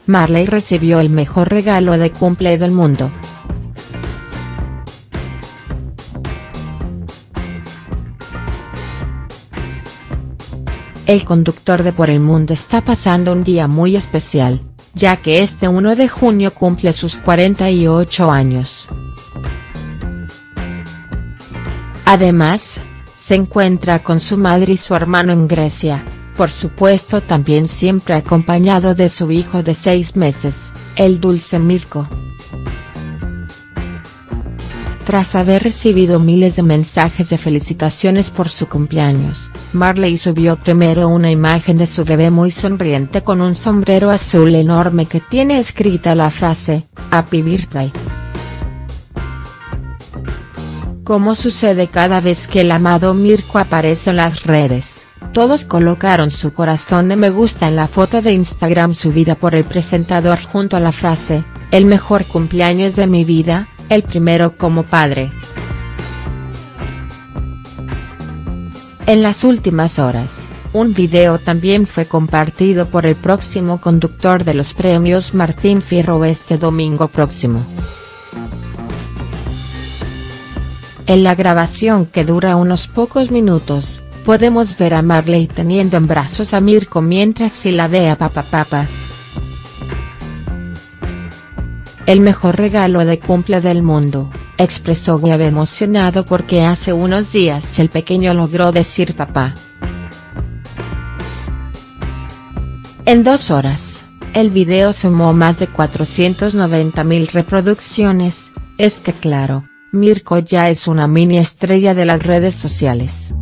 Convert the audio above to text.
Marley recibió el mejor regalo de cumple del mundo. El conductor de Por el Mundo está pasando un día muy especial, ya que este 1 de junio cumple sus 48 años. Además, se encuentra con su madre y su hermano en Grecia, por supuesto también siempre acompañado de su hijo de 6 meses, el dulce Mirko. Tras haber recibido miles de mensajes de felicitaciones por su cumpleaños, Marley subió primero una imagen de su bebé muy sonriente con un sombrero azul enorme que tiene escrita la frase, "Happy Birthday". Como sucede cada vez que el amado Mirko aparece en las redes, todos colocaron su corazón de me gusta en la foto de Instagram subida por el presentador junto a la frase, "El mejor cumpleaños de mi vida, el primero como padre". En las últimas horas, un video también fue compartido por el próximo conductor de los premios Martín Fierro este domingo próximo. En la grabación, que dura unos pocos minutos, podemos ver a Marley teniendo en brazos a Mirko mientras se la ve a papá. "El mejor regalo de cumple del mundo", expresó Gabe emocionado porque hace unos días el pequeño logró decir papá. En 2 horas, el video sumó más de 490.000 reproducciones. Es que claro, Mirko ya es una mini estrella de las redes sociales.